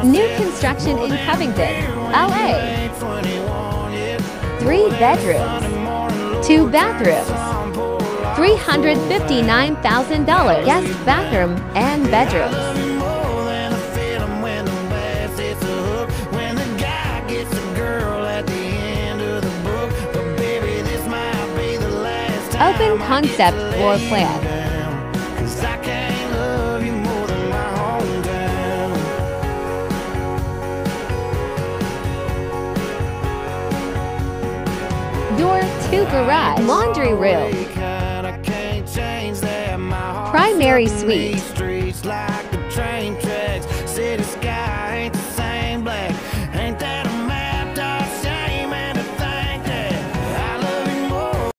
New construction in Covington, LA. 3 bedrooms, 2 bathrooms, $359,000 guest bathroom and bedrooms. Open concept floor plan. Door to garage, laundry room, primary suite,